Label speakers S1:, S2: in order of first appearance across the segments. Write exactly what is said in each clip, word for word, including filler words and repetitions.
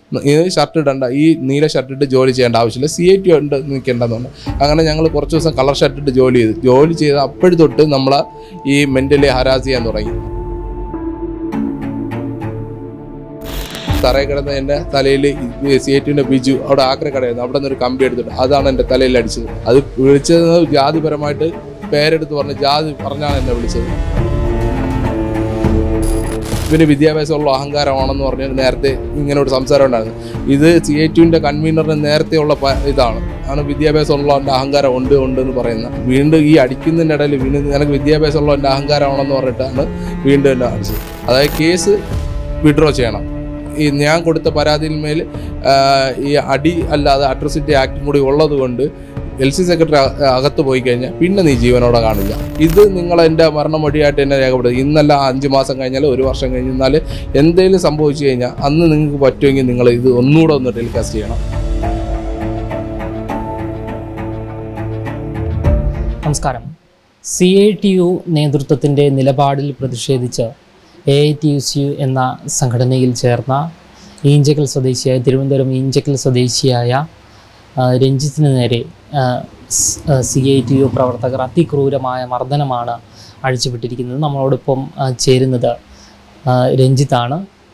S1: ഇത് ഷർട്ട് ഇടണ്ട, ഈ നീല ഷർട്ട് ഇട്ട് ജോലി ചെയ്യേണ്ട ആവശ്യമില്ല, സി ഐ ടി ഉണ്ട് നിൽക്കേണ്ടതെന്നുണ്ട്. അങ്ങനെ ഞങ്ങൾ കുറച്ച് ദിവസം കളർ ഷർട്ട് ഇട്ട് ജോലി ചെയ്തു. ജോലി ചെയ്ത് അപ്പോഴും തൊട്ട് നമ്മളെ ഈ മെൻ്റലി ഹരാസ് ചെയ്യാൻ തുടങ്ങി. തറയിൽ കിടന്ന എൻ്റെ തലയിൽ സി ഐ ടിൻ്റെ ബിജു അവിടെ ആക്രക്കടയായിരുന്നു, അവിടെ നിന്ന് ഒരു കമ്പി എടുത്തിട്ട് അതാണ് എൻ്റെ തലയിൽ അടിച്ചത്. അത് വിളിച്ചത് ജാതിപരമായിട്ട് പേരെടുത്ത് പറഞ്ഞ് ജാതി പറഞ്ഞാണ് എന്നെ വിളിച്ചത്. ഇവന് വിദ്യാഭ്യാസമുള്ള അഹങ്കാരമാണെന്ന് പറഞ്ഞ് നേരത്തെ ഇങ്ങനെ ഒരു സംസാരം ഉണ്ടായിരുന്നു. ഇത് സി ഐ ടിൻ്റെ കൺവീനറിന് നേരത്തെയുള്ള ഇതാണ് ആണ് വിദ്യാഭ്യാസമുള്ള എൻ്റെ അഹങ്കാരം ഉണ്ട് ഉണ്ട് എന്ന് പറയുന്നത്. വീണ്ടും ഈ അടിക്കുന്നതിൻ്റെ ഇടയിൽ വീണ്ടും എനിക്ക് വിദ്യാഭ്യാസമുള്ള എൻ്റെ അഹങ്കാരമാണെന്ന് പറഞ്ഞിട്ടാണ് വീണ്ടും എന്നെ അടിച്ചത്. അതായത് കേസ് വിഡ്രോ ചെയ്യണം. ഈ ഞാൻ കൊടുത്ത പരാതിയിൽ മേൽ ഈ അടി അല്ലാതെ അട്രോസിറ്റി ആക്ടും കൂടി ഉള്ളത് കൊണ്ട് എൽ സി സെക്രട്ടറി അകത്ത് പോയി കഴിഞ്ഞാൽ പിന്നെ നീ ജീവനോടെ കാണില്ല. ഇത് നിങ്ങൾ എൻ്റെ മരണമൊഴിയായിട്ട് എന്നെ രേഖപ്പെടുത്തും. ഇന്നല്ല അഞ്ച് മാസം കഴിഞ്ഞാൽ ഒരു വർഷം കഴിഞ്ഞാൽ എന്തെങ്കിലും സംഭവിച്ചു കഴിഞ്ഞാൽ അന്ന് നിങ്ങൾക്ക് പറ്റുമെങ്കിൽ നിങ്ങൾ ഇത് ഒന്നുകൂടെ ഒന്ന് ടെലികാസ്റ്റ് ചെയ്യണം.
S2: നമസ്കാരം. സി ഐ ടി യു നേതൃത്വത്തിൻ്റെ നിലപാടിൽ പ്രതിഷേധിച്ച് A I T U C U എന്ന സംഘടനയിൽ ചേർന്ന ഈഞ്ചക്കൽ സ്വദേശിയായ തിരുവനന്തപുരം ഈഞ്ചക്കൽ സ്വദേശിയായ രഞ്ജിത്തിന് നേരെ സി ഐ ടി യു പ്രവർത്തകർ അതിക്രൂരമായ മർദ്ദനമാണ് അഴിച്ചുവിട്ടിരിക്കുന്നത്. നമ്മളോടൊപ്പം ചേരുന്നത് രഞ്ജിത്താണ്.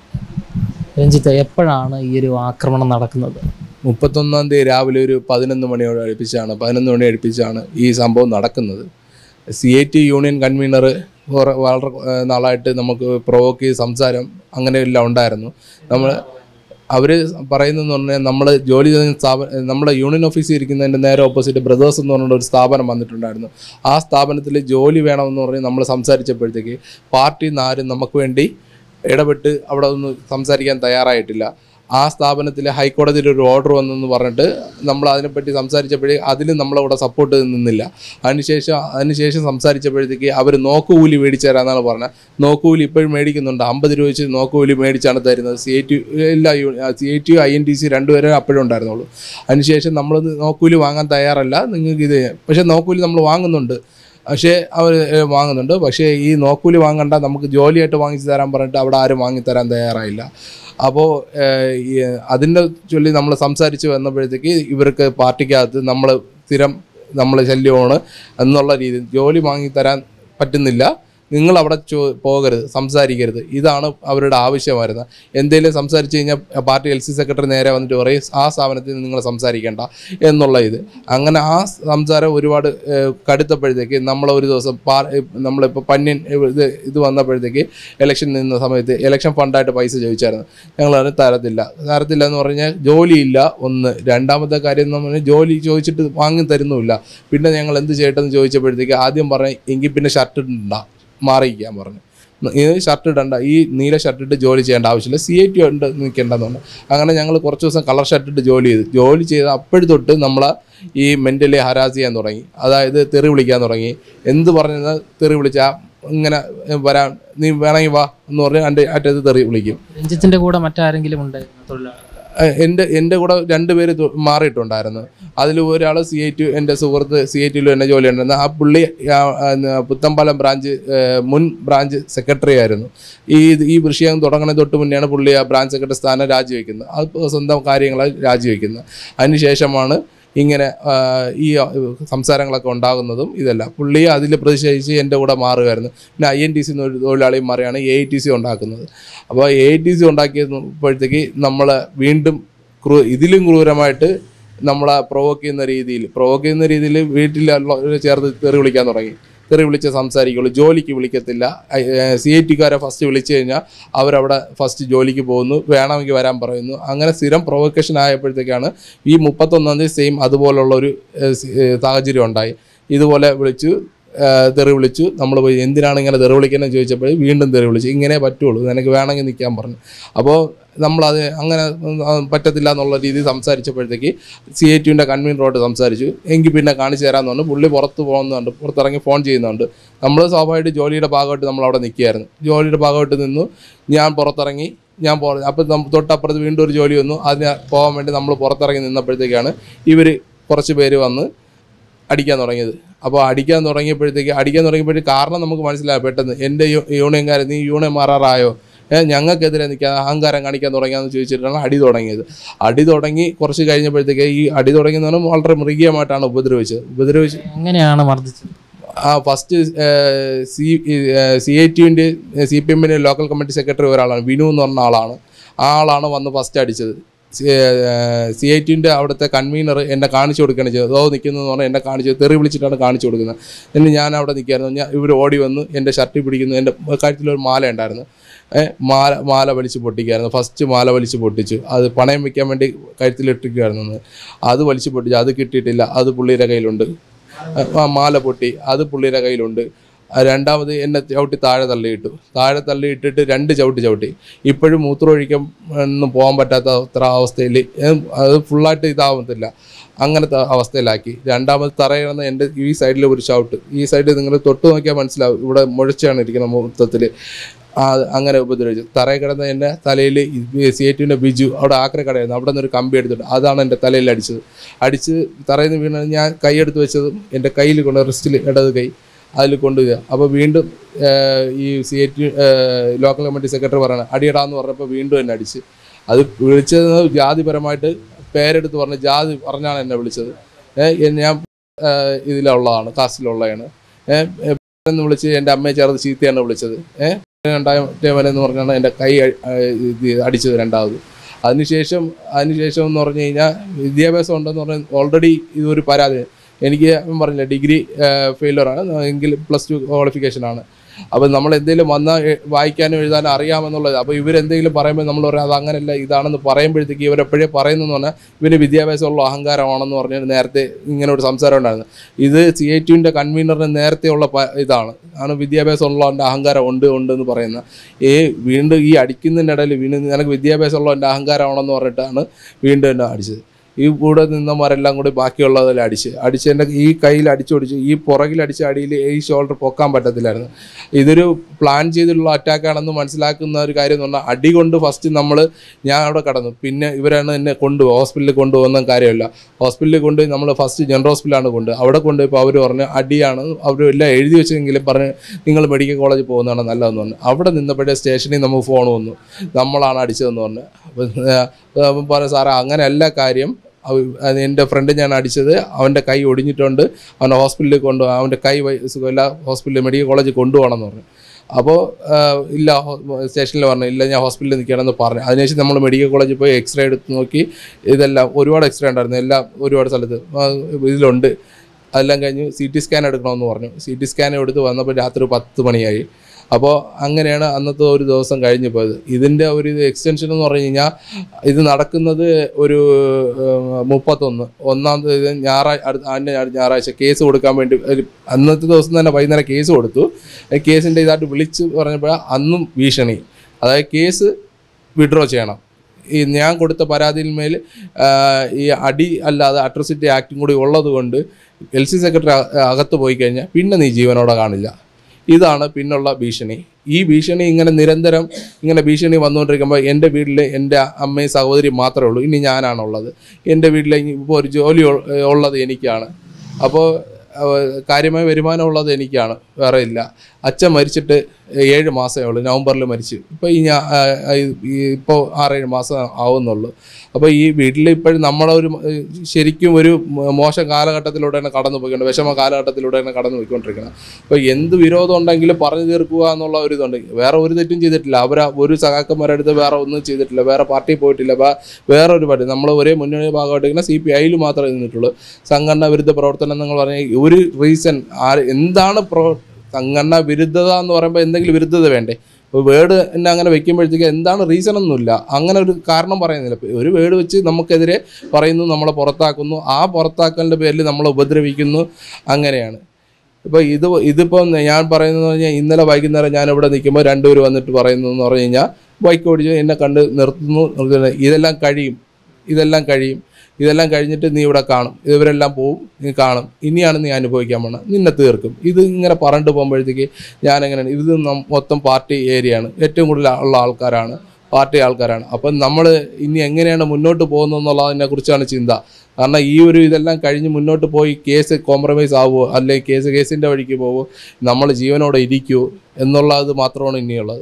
S2: രഞ്ജിത്ത്, എപ്പോഴാണ് ഈ ഒരു ആക്രമണം നടക്കുന്നത്?
S1: മുപ്പത്തൊന്നാം തീയതി രാവിലെ ഒരു പതിനൊന്ന് മണിയോട് അടുപ്പിച്ചാണ് പതിനൊന്ന് മണി അടുപ്പിച്ചാണ് ഈ സംഭവം നടക്കുന്നത്. C I T union convener വളരെ നാളായിട്ട് നമുക്ക് പ്രൊവോക്ക് ചെയ്ത് സംസാരം അങ്ങനെയെല്ലാം ഉണ്ടായിരുന്നു. നമ്മൾ അവർ പറയുന്നതെന്ന് പറഞ്ഞാൽ നമ്മൾ ജോലി ചെയ്യുന്ന സ്ഥാപനം, നമ്മുടെ യൂണിയൻ ഓഫീസിൽ ഇരിക്കുന്നതിൻ്റെ നേരെ ഓപ്പോസിറ്റ് ബ്രദേഴ്സ് എന്ന് പറഞ്ഞ ഒരു സ്ഥാപനം വന്നിട്ടുണ്ടായിരുന്നു. ആ സ്ഥാപനത്തിൽ ജോലി വേണമെന്ന് പറഞ്ഞ് നമ്മൾ സംസാരിച്ചപ്പോഴത്തേക്ക് പാർട്ടിയിൽ നിന്ന് ആരും നമുക്ക് വേണ്ടി ഇടപെട്ട് അവിടെ ഒന്നും സംസാരിക്കാൻ തയ്യാറായിട്ടില്ല. ആ സ്ഥാപനത്തിൽ ഹൈക്കോടതിയിൽ ഒരു ഓർഡർ വന്നെന്ന് പറഞ്ഞിട്ട് നമ്മൾ അതിനെപ്പറ്റി സംസാരിച്ചപ്പോഴേ അതിലും നമ്മളവിടെ സപ്പോർട്ട് നിന്നില്ല. അതിനുശേഷം അതിനുശേഷം സംസാരിച്ചപ്പോഴത്തേക്ക് അവർ നോക്കുകൂലി മേടിച്ചു തരാമെന്നാണ് പറഞ്ഞത്. നോക്കുകൂലി ഇപ്പോഴും മേടിക്കുന്നുണ്ട്. അമ്പത് രൂപ വെച്ച് നോക്കുകൂലി മേടിച്ചാണ് തരുന്നത്. സി ഐ ടി എല്ലാ C I T I N T C രണ്ടുപേരെ അപ്പോഴും ഉണ്ടായിരുന്നുള്ളൂ. അതിനുശേഷം നമ്മൾ നോക്കുകൂലി വാങ്ങാൻ തയ്യാറല്ല, നിങ്ങൾക്ക് ഇത് പക്ഷേ നോക്കുകൂലി നമ്മൾ വാങ്ങുന്നുണ്ട് പക്ഷേ അവർ വാങ്ങുന്നുണ്ട് പക്ഷേ ഈ നോക്കൂലി വാങ്ങണ്ട, നമുക്ക് ജോലിയായിട്ട് വാങ്ങിച്ചു തരാൻ പറഞ്ഞിട്ട് അവിടെ ആരും വാങ്ങിത്തരാൻ തയ്യാറായില്ല. അപ്പോൾ അതിൻ്റെ ചൊല്ലി നമ്മൾ സംസാരിച്ച് വന്നപ്പോഴത്തേക്ക് ഇവർക്ക് പാർട്ടിക്കകത്ത് നമ്മൾ സ്ഥിരം നമ്മൾ ശല്യമാണ് എന്നുള്ള രീതിയിൽ ജോലി വാങ്ങിത്തരാൻ പറ്റുന്നില്ല, നിങ്ങളവിടെ ചോ പോകരുത് സംസാരിക്കരുത്, ഇതാണ് അവരുടെ ആവശ്യമായിരുന്നത്. എന്തെങ്കിലും സംസാരിച്ച് കഴിഞ്ഞാൽ പാർട്ടി എൽ സി സെക്രട്ടറി നേരെ വന്നിട്ട് പറയും ആ സ്ഥാപനത്തിൽ നിങ്ങൾ സംസാരിക്കേണ്ട എന്നുള്ള ഇത്. അങ്ങനെ ആ സംസാരം ഒരുപാട് കടുത്തപ്പോഴത്തേക്ക് നമ്മൾ ഒരു ദിവസം പാ നമ്മളിപ്പോൾ പന്യൻ ഇത് ഇത് വന്നപ്പോഴത്തേക്ക് ഇലക്ഷൻ നിന്ന സമയത്ത് ഇലക്ഷൻ ഫണ്ടായിട്ട് പൈസ ചോദിച്ചായിരുന്നു. ഞങ്ങൾ തരത്തില്ല തരത്തില്ല എന്ന് പറഞ്ഞാൽ ജോലിയില്ല ഒന്ന്. രണ്ടാമത്തെ കാര്യം എന്ന് പറഞ്ഞാൽ ജോലി ചോദിച്ചിട്ട് വാങ്ങി തരുന്നുമില്ല. പിന്നെ ഞങ്ങൾ എന്ത് ചെയ്യട്ടെന്ന് ചോദിച്ചപ്പോഴത്തേക്ക് ആദ്യം പറഞ്ഞ എങ്കിൽ പിന്നെ ഷർട്ട് ഇടണ്ട, മാറിയിരിക്കാൻ പറഞ്ഞു. ഇത് ഷർട്ട് ഇടണ്ട, ഈ നീല ഷർട്ട് ഇട്ട് ജോലി ചെയ്യേണ്ട ആവശ്യമില്ല, സി ഐ ടി ഉണ്ട് നിൽക്കേണ്ടതെന്നുണ്ട്. അങ്ങനെ ഞങ്ങൾ കുറച്ച് ദിവസം കളർ ഷർട്ട് ഇട്ട് ജോലി ചെയ്തു. ജോലി ചെയ്ത് അപ്പോഴും തൊട്ട് നമ്മളെ ഈ മെൻ്റലി ഹരാസ് ചെയ്യാൻ തുടങ്ങി. അതായത് തെറി വിളിക്കാൻ തുടങ്ങി. എന്ത് പറഞ്ഞാൽ തെറി വിളിച്ചാൽ ഇങ്ങനെ വരാൻ നീ വേണമെങ്കിൽ വാ എന്ന് പറഞ്ഞ് എൻ്റെ അറ്റത്ത് തെറി വിളിക്കും.
S2: രഞ്ജിത്തിൻ്റെ കൂടെ മറ്റാരെങ്കിലും ഉണ്ടായിരുന്നു തൊഴിലാളി?
S1: എൻ്റെ എൻ്റെ കൂടെ രണ്ട് പേര് മാറിയിട്ടുണ്ടായിരുന്നു. അതിൽ ഒരാൾ സി ഐ ടി എൻ്റെ സുഹൃത്ത് സി ഐ ടിയിലും എന്നെ ജോലി ഉണ്ടായിരുന്നു. ആ പുള്ളി പുത്തമ്പലം ബ്രാഞ്ച് മുൻ ബ്രാഞ്ച് സെക്രട്ടറി ആയിരുന്നു. ഈ ഈ വിഷയം തുടങ്ങുന്നതിന് തൊട്ട് മുന്നെയാണ് പുള്ളി ആ ബ്രാഞ്ച് സെക്രട്ടറി സ്ഥാനം രാജിവെക്കുന്നത്. അത് സ്വന്തം കാര്യങ്ങളാൽ രാജിവെക്കുന്നത്. അതിനുശേഷമാണ് ഇങ്ങനെ ഈ സംസാരങ്ങളൊക്കെ ഉണ്ടാകുന്നതും ഇതെല്ലാം. പുള്ളി അതിൽ പ്രതിഷേധിച്ച് എൻ്റെ കൂടെ മാറുമായിരുന്നു. പിന്നെ ഐ എൻ ടി സി എന്നൊരു തൊഴിലാളിയും മാറിയാണ് എ ഐ ടി സി ഉണ്ടാക്കുന്നത്. അപ്പോൾ എ ഐ ടി സി ഉണ്ടാക്കിയപ്പോഴത്തേക്ക് നമ്മൾ വീണ്ടും ക്രൂ ഇതിലും ക്രൂരമായിട്ട് നമ്മളെ പ്രൊവോക്ക് ചെയ്യുന്ന രീതിയിൽ പ്രൊവോക്ക് ചെയ്യുന്ന രീതിയിൽ വീട്ടിൽ ചേർത്ത് തെറി വിളിക്കാൻ തുടങ്ങി. തെറി വിളിച്ച് സംസാരിക്കുള്ളൂ, ജോലിക്ക് വിളിക്കത്തില്ല. സി ഐ ടിക്കാരെ ഫസ്റ്റ് വിളിച്ചു കഴിഞ്ഞാൽ അവരവിടെ ഫസ്റ്റ് ജോലിക്ക് പോകുന്നു, വേണമെങ്കിൽ വരാൻ പറയുന്നു. അങ്ങനെ സ്ഥിരം പ്രൊവോക്കേഷൻ ആയപ്പോഴത്തേക്കാണ് ഈ മുപ്പത്തൊന്നാം തീയതി സെയിം അതുപോലുള്ളൊരു സാഹചര്യം ഉണ്ടായി. ഇതുപോലെ വിളിച്ചു തെറി വിളിച്ചു. നമ്മൾ പോയി എന്തിനാണ് ഇങ്ങനെ തെറി വിളിക്കുന്നത് ചോദിച്ചപ്പോൾ വീണ്ടും തെറി വിളിച്ചു. ഇങ്ങനെ പറ്റുള്ളൂ, നിനക്ക് വേണമെങ്കിൽ നിൽക്കാൻ പറഞ്ഞു. അപ്പോൾ നമ്മളത് അങ്ങനെ പറ്റത്തില്ല എന്നുള്ള രീതിയിൽ സംസാരിച്ചപ്പോഴത്തേക്ക് സി ഐ ടിയുടെ കൺവീനറോട്ട് സംസാരിച്ചു. എങ്കിൽ പിന്നെ കാണിച്ചു തരാമെന്ന് പറഞ്ഞു. പുള്ളി പുറത്ത് പോകുന്നുണ്ട്, പുറത്തിറങ്ങി ഫോൺ ചെയ്യുന്നുണ്ട്. നമ്മൾ സ്വാഭാവികമായിട്ട് ജോലിയുടെ ഭാഗമായിട്ട് നമ്മളവിടെ നിൽക്കുകയായിരുന്നു. ജോലിയുടെ ഭാഗമായിട്ട് നിന്നു. ഞാൻ പുറത്തിറങ്ങി ഞാൻ പോ അപ്പം തൊട്ടപ്പുറത്ത് വീണ്ടും ഒരു ജോലി വന്നു. അതിന് പോകാൻ വേണ്ടി നമ്മൾ പുറത്തിറങ്ങി നിന്നപ്പോഴത്തേക്കാണ് ഇവർ കുറച്ച് പേര് വന്ന് അടിക്കാൻ തുടങ്ങിയത്. അപ്പോൾ അടിക്കാൻ തുടങ്ങിയപ്പോഴത്തേക്ക് അടിക്കാൻ തുടങ്ങിയപ്പോഴത്തേക്ക് കാരണം നമുക്ക് മനസ്സിലായി പെട്ടെന്ന്. എൻ്റെ യൂണിയൻകാരൻ നീ യൂണിയൻ മാറാറായോ, ഞങ്ങൾക്കെതിരെ നിൽക്കാൻ അഹങ്കാരം കാണിക്കാൻ തുടങ്ങിയാന്ന് ചോദിച്ചിട്ടാണ് അടി തുടങ്ങിയത്. അടി തുടങ്ങി കുറച്ച് കഴിഞ്ഞപ്പോഴത്തേക്ക് ഈ അടി തുടങ്ങിയെന്ന് പറഞ്ഞാൽ വളരെ മൃഗീയമായിട്ടാണ് ഉപദ്രവിച്ചത്. ഉപദ്രവിച്ച്
S2: എങ്ങനെയാണ് മർദ്ദിച്ചത്?
S1: ആ ഫസ്റ്റ് സി സി ഐ ടിയുവിൻ്റെ സി പി എമ്മിൻ്റെ ലോക്കൽ കമ്മിറ്റി സെക്രട്ടറി ഒരാളാണ്, വിനു എന്ന് പറഞ്ഞ ആളാണ്. ആ ആളാണ് വന്ന് ഫസ്റ്റ് അടിച്ചത്. സി ഐ ടിൻ്റെ അവിടുത്തെ കൺവീനർ എന്നെ കാണിച്ചു കൊടുക്കുകയാണ് ചെയ്തത്. അതോ നിൽക്കുന്നതെന്ന് പറഞ്ഞാൽ എന്നെ കാണിച്ചത് തെറി വിളിച്ചിട്ടാണ് കാണിച്ചു കൊടുക്കുന്നത്. എന്നിട്ട് ഞാൻ അവിടെ നിൽക്കുകയായിരുന്നു. ഞാൻ ഇവർ ഓടി വന്ന് എൻ്റെ ഷർട്ടിൽ പിടിക്കുന്നു. എൻ്റെ കഴുത്തിലൊരു മാല ഉണ്ടായിരുന്നു, മാല മാല വലിച്ച് പൊട്ടിക്കുകയായിരുന്നു. ഫസ്റ്റ് മാല വലിച്ച് പൊട്ടിച്ചു. അത് പണയം വയ്ക്കാൻ വേണ്ടി കഴുത്തിലിട്ടിരിക്കുകയായിരുന്നു. അത് വലിച്ച് പൊട്ടിച്ചു. അത് കിട്ടിയിട്ടില്ല, അത് പുള്ളിയുടെ കയ്യിലുണ്ട്. മാല പൊട്ടി, അത് പുള്ളിയുടെ കയ്യിലുണ്ട്. രണ്ടാമത് എന്നെ ചവിട്ടി താഴെ തള്ളിയിട്ടു. താഴെ തള്ളിയിട്ടിട്ട് രണ്ട് ചവിട്ടി ചവിട്ടി. ഇപ്പോഴും മൂത്രമൊഴിക്കാൻ ഒന്നും പോകാൻ പറ്റാത്ത അത്ര അവസ്ഥയിൽ, അത് ഫുള്ളായിട്ട് ഇതാവത്തില്ല, അങ്ങനത്തെ അവസ്ഥയിലാക്കി. രണ്ടാമത് തറയിടുന്ന എൻ്റെ ഈ സൈഡിൽ ഒരു ചവിട്ട്, ഈ സൈഡിൽ നിങ്ങൾ തൊട്ട് നോക്കിയാൽ മനസ്സിലാവും, ഇവിടെ മുഴച്ചാണ് ഇരിക്കുന്നത് മൊത്തത്തിൽ. അങ്ങനെ ഉപദ്രവിച്ചു. തറയിൽ കിടന്ന എൻ്റെ തലയിൽ സി ഐ ടിൻ്റെ ബിജു അവിടെ ആക്ര കടയായിരുന്നു, അവിടെ നിന്നൊരു കമ്പി എടുത്തിട്ട് അതാണ് എൻ്റെ തലയിൽ അടിച്ചത്. അടിച്ച് തറയിൽ നിന്ന് വീണ ഞാൻ കൈയെടുത്ത് വെച്ചതും എൻ്റെ കയ്യിൽ കൊണ്ട് റിസ്റ്റിൽ ഇടത് കൈ അതിൽ കൊണ്ടുപോവുക. അപ്പോൾ വീണ്ടും ഈ C I T local committee secretary പറയണം അടിയിടാന്ന് പറഞ്ഞപ്പോൾ വീണ്ടും എന്നെ അടിച്ച്. അത് വിളിച്ചത് ജാതിപരമായിട്ട് പേരെടുത്ത് പറഞ്ഞ് ജാതി പറഞ്ഞാണ് എന്നെ വിളിച്ചത്. ഞാൻ ഇതിലുള്ളതാണ്, കാസ്റ്റിലുള്ളതാണ്. എന്ന് വിളിച്ച് എൻ്റെ അമ്മയെ ചേർത്ത് ചീത്തയാണ് വിളിച്ചത്. ഏഹ് രണ്ടാമത്തേവനെന്ന് പറഞ്ഞാണ് എൻ്റെ കൈ അടിച്ചത് രണ്ടാമത്. അതിനുശേഷം അതിനുശേഷം എന്ന് പറഞ്ഞു കഴിഞ്ഞാൽ വിദ്യാഭ്യാസം ഉണ്ടെന്ന് പറഞ്ഞാൽ ഓൾറെഡി ഇതൊരു പരാതി. എനിക്ക് പറഞ്ഞില്ല ഡിഗ്രി ഫെയിലറാണ്, എങ്കിൽ പ്ലസ് ടു ക്വാളിഫിക്കേഷനാണ്. അപ്പോൾ നമ്മൾ എന്തെങ്കിലും വന്നാൽ വായിക്കാനും എഴുതാനും അറിയാമെന്നുള്ളത്. അപ്പോൾ ഇവരെന്തെങ്കിലും പറയുമ്പോൾ നമ്മൾ പറയാം അത് അങ്ങനെയല്ല ഇതാണെന്ന് പറയുമ്പോഴത്തേക്ക് ഇവരെപ്പോഴേ പറയുന്നതെന്ന് പറഞ്ഞാൽ ഇവന് വിദ്യാഭ്യാസമുള്ള അഹങ്കാരമാണെന്ന് പറഞ്ഞാൽ നേരത്തെ ഇങ്ങനെ ഒരു സംസാരം ഉണ്ടായിരുന്നു. ഇത് സി ഐ ടിയുടെ കൺവീനറിന് നേരത്തെയുള്ള ഇതാണ് ആണ് വിദ്യാഭ്യാസമുള്ളവൻ്റെ അഹങ്കാരം ഉണ്ട് ഉണ്ട് എന്ന് പറയുന്നത്. ഏ വീണ്ടും ഈ അടിക്കുന്നതിനിടയിൽ വീണ്ടും നിനക്ക് വിദ്യാഭ്യാസമുള്ളവൻ്റെ അഹങ്കാരമാണെന്ന് പറഞ്ഞിട്ടാണ് വീണ്ടും എന്നെ അടിച്ചത്. ഈ കൂടെ നിന്നമാരെല്ലാം കൂടി ബാക്കിയുള്ളതിൽ അടിച്ച് അടിച്ച് എൻ്റെ ഈ കയ്യിൽ അടിച്ചൊടിച്ച് ഈ പുറകിൽ അടിച്ച അടിയിൽ ഈ ഷോൾഡർ പൊക്കാൻ പറ്റത്തില്ലായിരുന്നു. ഇതൊരു പ്ലാൻ ചെയ്തിട്ടുള്ള അറ്റാക്കാണെന്ന് മനസ്സിലാക്കുന്ന ഒരു കാര്യം എന്ന് പറഞ്ഞാൽ അടി കൊണ്ട് ഫസ്റ്റ് നമ്മൾ ഞാൻ അവിടെ കടന്നു. പിന്നെ ഇവരാണ് എന്നെ കൊണ്ടുപോകും, ഹോസ്പിറ്റലിൽ കൊണ്ടുപോകുന്ന കാര്യമില്ല. ഹോസ്പിറ്റലിൽ കൊണ്ട് നമ്മൾ ഫസ്റ്റ് ജനറൽ ഹോസ്പിറ്റലാണ് കൊണ്ട് അവിടെ കൊണ്ടുപോയപ്പോൾ അവർ പറഞ്ഞ് അടിയാണ്, അവർ എല്ലാം എഴുതി വെച്ചെങ്കിലും പറഞ്ഞ് നിങ്ങൾ മെഡിക്കൽ കോളേജിൽ പോകുന്നതാണ് നല്ലതെന്ന് പറഞ്ഞു. അവിടെ നിന്നപ്പോഴേ സ്റ്റേഷനിൽ നമുക്ക് ഫോൺ വന്നു, നമ്മളാണ് അടിച്ചതെന്ന് പറഞ്ഞ്. അപ്പം പറഞ്ഞു സാറേ അങ്ങനെയല്ല കാര്യം, എൻ്റെ ഫ്രണ്ട് ഞാൻ അടിച്ചത്, അവൻ്റെ കൈ ഒടിഞ്ഞിട്ടുണ്ട്, അവനെ ഹോസ്പിറ്റലിൽ കൊണ്ടുപോകാം, അവൻ്റെ കൈ സുഖമില്ല, ഹോസ്പിറ്റലിൽ മെഡിക്കൽ കോളേജിൽ കൊണ്ടുപോകണമെന്ന് പറഞ്ഞു. അപ്പോൾ ഇല്ല സ്റ്റേഷനിൽ പറഞ്ഞു ഇല്ല ഞാൻ ഹോസ്പിറ്റലിൽ നിൽക്കുകയാണെന്ന് പറഞ്ഞു. അതിനുശേഷം നമ്മൾ മെഡിക്കൽ കോളേജിൽ പോയി എക്സ്റേ എടുത്ത് നോക്കി. ഇതെല്ലാം ഒരുപാട് എക്സ്റേ ഉണ്ടായിരുന്നു, എല്ലാം ഒരുപാട് സ്ഥലത്ത് ഇതിലുണ്ട്. അതെല്ലാം കഴിഞ്ഞ് സി ടി സ്കാൻ എടുക്കണമെന്ന് പറഞ്ഞു. സി ടി സ്കാൻ എടുത്ത് വന്നപ്പോൾ രാത്രി പത്ത് മണിയായി. അപ്പോൾ അങ്ങനെയാണ് അന്നത്തെ ഒരു ദിവസം കഴിഞ്ഞു പോയത്. ഇതിൻ്റെ ഒരു എക്സ്റ്റൻഷൻ എന്ന് പറഞ്ഞു കഴിഞ്ഞാൽ ഇത് നടക്കുന്നത് ഒരു മുപ്പത്തൊന്ന് ഒന്നാം തീയതി ഞായറാഴ്ച അതിൻ്റെ ഞായറാഴ്ച കേസ് കൊടുക്കാൻ വേണ്ടി അന്നത്തെ ദിവസം തന്നെ വൈകുന്നേരം കേസ് കൊടുത്തു. കേസിൻ്റെ ഇതായിട്ട് വിളിച്ച് പറഞ്ഞപ്പോൾ അന്നും ഭീഷണി, അതായത് കേസ് വിഡ്രോ ചെയ്യണം. ഈ ഞാൻ കൊടുത്ത പരാതിയിന്മേൽ ഈ അടി അല്ലാതെ അട്രോസിറ്റി ആക്ടും കൂടി ഉള്ളത് കൊണ്ട് എൽ സി സെക്രട്ടറി അകത്ത് പോയി കഴിഞ്ഞാൽ പിന്നെ നീ ജീവനോടെ കാണില്ല. ഇതാണ് പിന്നുള്ള ഭീഷണി. ഈ ഭീഷണി ഇങ്ങനെ നിരന്തരം ഇങ്ങനെ ഭീഷണി വന്നുകൊണ്ടിരിക്കുമ്പോൾ എൻ്റെ വീട്ടിൽ എൻ്റെ അമ്മയും സഹോദരി മാത്രമേ ഉള്ളൂ, ഇനി ഞാനാണുള്ളത്. എൻ്റെ വീട്ടിൽ ഇപ്പോൾ ഒരു ജോലി ഉള്ളത് എനിക്കാണ്, അപ്പോൾ കാര്യമായ വരുമാനമുള്ളത് എനിക്കാണ്, വേറെ ഇല്ല. അച്ഛൻ മരിച്ചിട്ട് ഏഴ് മാസമേ ഉള്ളൂ, നവംബറിൽ മരിച്ചു. ഇപ്പോൾ ഈ ഞാൻ ഇപ്പോൾ ആറേഴ് മാസം ആവുന്നുള്ളൂ. അപ്പോൾ ഈ വീട്ടിൽ ഇപ്പോഴും നമ്മളൊരു ശരിക്കും ഒരു മോശം കാലഘട്ടത്തിലൂടെയാണ് കടന്നു പോയിക്കൊണ്ട് വിഷമ കാലഘട്ടത്തിലൂടെയാണ് കടന്നു പോയിക്കൊണ്ടിരിക്കുന്നത്. അപ്പോൾ എന്ത് വിരോധം ഉണ്ടെങ്കിലും പറഞ്ഞു തീർക്കുക എന്നുള്ള ഒരു ഇതുണ്ട്. വേറെ ഒരു തെറ്റും ചെയ്തിട്ടില്ല, അവർ ഒരു സഖാക്കന്മാരുടെ അടുത്ത് വേറെ ഒന്നും ചെയ്തിട്ടില്ല, വേറെ പാർട്ടി പോയിട്ടില്ല, വേറെ ഒരു പാർട്ടി നമ്മൾ ഒരേ മുന്നണി ഭാഗമായിട്ടിരിക്കുന്ന സി പി ഐയിൽ മാത്രമേ നിന്നിട്ടുള്ളൂ. സംഘടനാ വിരുദ്ധ പ്രവർത്തനം നിങ്ങൾ പറഞ്ഞാൽ ഒരു റീസൺ ആര് എന്താണ് പ്രോ സംഘടനാ വിരുദ്ധത എന്ന് പറയുമ്പോൾ എന്തെങ്കിലും വിരുദ്ധത വേണ്ടേ? ഇപ്പോൾ വേർഡ് എന്നെ അങ്ങനെ വെക്കുമ്പോഴത്തേക്ക് എന്താണ് റീസൺ ഒന്നുമില്ല, അങ്ങനെ ഒരു കാരണം പറയുന്നില്ല. ഒരു വേർഡ് വെച്ച് നമുക്കെതിരെ പറയുന്നു, നമ്മളെ പുറത്താക്കുന്നു, ആ പുറത്താക്കലിൻ്റെ പേരിൽ നമ്മളെ ഉപദ്രവിക്കുന്നു, അങ്ങനെയാണ്. ഇപ്പോൾ ഇത് ഇതിപ്പോൾ ഞാൻ പറയുന്നതെന്ന് പറഞ്ഞാൽ ഇന്നലെ വൈകുന്നേരം ഞാൻ ഇവിടെ നിൽക്കുമ്പോൾ രണ്ടുപേർ വന്നിട്ട് പറയുന്നു എന്ന് പറഞ്ഞു കഴിഞ്ഞാൽ ബൈക്ക് ഓടിച്ച് എന്നെ കണ്ട് നിർത്തുന്നു, ഇതെല്ലാം കഴിയും ഇതെല്ലാം കഴിയും ഇതെല്ലാം കഴിഞ്ഞിട്ട് നീ ഇവിടെ കാണും, ഇവരെല്ലാം പോവും, നീ കാണും, ഇനിയാണ് നീ അനുഭവിക്കാൻ പോകണം, നിന്നെ തീർക്കും. ഇത് ഇങ്ങനെ പറഞ്ഞിട്ട് പോകുമ്പോഴത്തേക്ക് ഞാനെങ്ങനെയാണ്, ഇത് മൊത്തം പാർട്ടി ഏരിയയാണ്, ഏറ്റവും കൂടുതൽ ഉള്ള ആൾക്കാരാണ്, പാർട്ടി ആൾക്കാരാണ്. അപ്പം നമ്മൾ ഇനി എങ്ങനെയാണ് മുന്നോട്ട് പോകുന്നതെന്നുള്ളതിനെ കുറിച്ചാണ് ചിന്ത. കാരണം ഈ ഒരു ഇതെല്ലാം കഴിഞ്ഞ് മുന്നോട്ട് പോയി കേസ് കോംപ്രമൈസ് ആവുമോ, അല്ലെങ്കിൽ കേസ് കേസിൻ്റെ വഴിക്ക് പോവുമോ, നമ്മൾ ജീവനോടെ ഇരിക്കുമോ എന്നുള്ളത് മാത്രമാണ് ഇനിയുള്ളത്.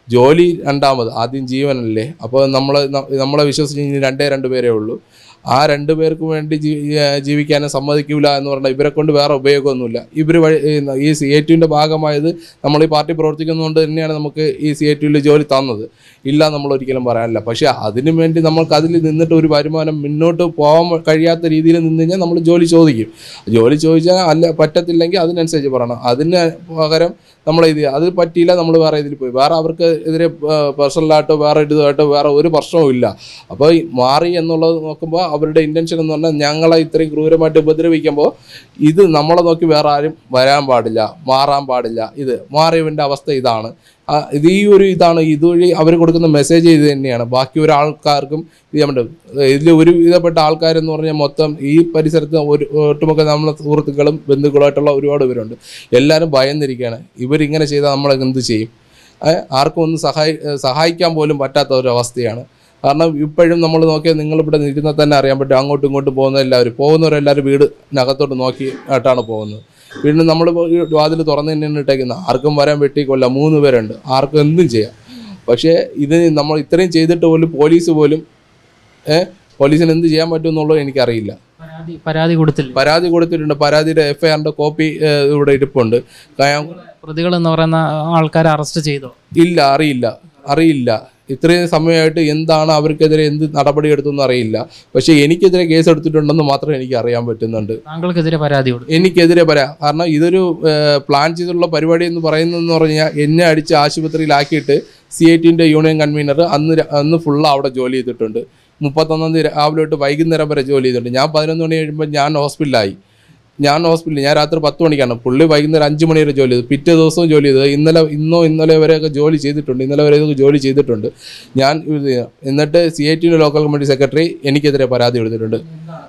S1: ജോലി രണ്ടാമത്, ആദ്യം ജീവനല്ലേ. അപ്പോൾ നമ്മൾ നമ്മളെ വിശ്വസിച്ച് ഇനി രണ്ടേ രണ്ട് പേരേ ഉള്ളൂ. ആ രണ്ട് പേർക്ക് വേണ്ടി ജീ ജീവിക്കാനും സമ്മതിക്കില്ല എന്ന് പറഞ്ഞാൽ ഇവരെ കൊണ്ട് വേറെ ഉപയോഗമൊന്നുമില്ല. ഇവർ വഴി ഈ സി എ ടുവിൻ്റെ ഭാഗമായത് നമ്മൾ ഈ പാർട്ടി പ്രവർത്തിക്കുന്നതുകൊണ്ട് തന്നെയാണ് നമുക്ക് ഈ സി എ ടുവിൽ ജോലി തന്നത്. ഇല്ല നമ്മൾ ഒരിക്കലും പറയാനില്ല. പക്ഷേ അതിനു വേണ്ടി നമ്മൾക്ക് അതിൽ നിന്നിട്ട് ഒരു വരുമാനം മുന്നോട്ട് പോകാൻ കഴിയാത്ത രീതിയിൽ നിന്ന് കഴിഞ്ഞാൽ നമ്മൾ ജോലി ചോദിക്കും. ജോലി ചോദിച്ചാൽ അല്ല പറ്റത്തില്ലെങ്കിൽ അതിനനുസരിച്ച് പറയണം. അതിന് പകരം നമ്മൾ ഇത് അത് പറ്റിയില്ല നമ്മൾ വേറെ ഇതിൽ പോയി വേറെ അവർക്ക് എതിരെ പേഴ്സണലായിട്ടോ വേറെ ഇതുമായിട്ടോ വേറെ ഒരു പ്രശ്നവും ഇല്ല. അപ്പോൾ മാറി എന്നുള്ളത് നോക്കുമ്പോൾ അവരുടെ ഇൻറ്റൻഷൻ എന്ന് പറഞ്ഞാൽ ഞങ്ങളെ ഇത്രയും ക്രൂരമായിട്ട് ഉപദ്രവിക്കുമ്പോൾ ഇത് നമ്മളെ നോക്കി വേറെ ആരും വരാൻ പാടില്ല, മാറാൻ പാടില്ല. ഇത് മാറിയവൻ്റെ അവസ്ഥ ഇതാണ്. ഇത് ഈ ഒരു ഇതാണ് ഇതുവഴി അവർ കൊടുക്കുന്ന മെസ്സേജ് ഇത് തന്നെയാണ്. ബാക്കി ഒരാൾക്കാർക്കും ഇത് ചെയ്യാൻ പറ്റും. ഇതിൽ ഒരു വിധപ്പെട്ട ആൾക്കാരെന്ന് പറഞ്ഞാൽ മൊത്തം ഈ പരിസരത്ത് ഒരു ഒട്ടുമൊക്കെ നമ്മളെ സുഹൃത്തുക്കളും ബന്ധുക്കളായിട്ടുള്ള ഒരുപാട് പേരുണ്ട്. എല്ലാവരും ഭയന്നിരിക്കുകയാണ്. ഇവരിങ്ങനെ ചെയ്താൽ നമ്മൾ എന്ത് ചെയ്യും? ആർക്കും ഒന്നും സഹായി സഹായിക്കാൻ പോലും പറ്റാത്ത ഒരവസ്ഥയാണ്. കാരണം ഇപ്പോഴും നമ്മൾ നോക്കിയാൽ നിങ്ങളിവിടെ നിൽക്കുന്നത് തന്നെ അറിയാൻ പറ്റും. അങ്ങോട്ടും ഇങ്ങോട്ടും പോകുന്ന എല്ലാവരും പോകുന്നവരെല്ലാവരും വീടിനകത്തോട്ട് നോക്കി ആയിട്ടാണ് പോകുന്നത്. വീണ്ടും നമ്മൾ വാതിൽ തുറന്നു തന്നെയാണ് ഇട്ടേക്കുന്നത്. ആർക്കും വരാൻ വെട്ടിക്കൊല്ല, മൂന്ന് പേരുണ്ട്, ആർക്കും എന്തും ചെയ്യാം. പക്ഷേ ഇത് നമ്മൾ ഇത്രയും ചെയ്തിട്ട് പോലും പോലീസ് പോലും ഏഹ് പോലീസിന് എന്ത് ചെയ്യാൻ പറ്റും എന്നുള്ളത് എനിക്കറിയില്ല.
S2: പരാതി കൊടുത്തില്ല
S1: പരാതി കൊടുത്തിട്ടുണ്ട്. പരാതിയുടെ എഫ് ഐ ആറിൻ്റെ കോപ്പി ഇവിടെ ഇരിപ്പുണ്ട്.
S2: പ്രതികൾ എന്ന് പറയുന്ന ആൾക്കാരെ അറസ്റ്റ് ചെയ്തോ?
S1: ഇല്ല, അറിയില്ല അറിയില്ല ഇത്രയും സമയമായിട്ട് എന്താണ് അവർക്കെതിരെ എന്ത് നടപടി എടുത്തെന്ന് അറിയില്ല. പക്ഷേ എനിക്കെതിരെ കേസ് എടുത്തിട്ടുണ്ടെന്ന് മാത്രം എനിക്ക് അറിയാൻ പറ്റുന്നുണ്ട്.
S2: താങ്കൾക്കെതിരെ പരാതി കൊടുത്തു?
S1: എനിക്കെതിരെ പറയാം. കാരണം ഇതൊരു പ്ലാൻ ചെയ്തുള്ള പരിപാടി എന്ന് പറയുന്നതെന്ന് പറഞ്ഞാൽ എന്നെ അടിച്ച് ആശുപത്രിയിലാക്കിയിട്ട് സി ഐ ടിൻ്റെ യൂണിയൻ കൺവീനർ അന്ന് അന്ന് ഫുള്ള് അവിടെ ജോലി ചെയ്തിട്ടുണ്ട്. മുപ്പത്തൊന്നാം തീയതി രാവിലെ തൊട്ട് വൈകുന്നേരം വരെ ജോലി ചെയ്തിട്ടുണ്ട്. ഞാൻ പതിനൊന്ന് മണി കഴിയുമ്പോൾ ഞാൻ ഹോസ്പിറ്റലിലായി. ഞാൻ ഹോസ്പിറ്റലിൽ ഞാൻ രാത്രി പത്ത് മണിക്കാണ്, പുള്ളി വൈകുന്നേരം അഞ്ച് മണി വരെ ജോലി ചെയ്തു. പിറ്റേ ദിവസവും ജോലി ചെയ്തത്. ഇന്നലെ ഇന്നോ ഇന്നലെ വരെയൊക്കെ ജോലി ചെയ്തിട്ടുണ്ട്. ഇന്നലെ വരെ ജോലി ചെയ്തിട്ടുണ്ട് ഞാൻ. എന്നിട്ട് സി ഐ ടിയുടെ ലോക്കൽ കമ്മിറ്റി സെക്രട്ടറി എനിക്കെതിരെ പരാതി എടുത്തിട്ടുണ്ട്.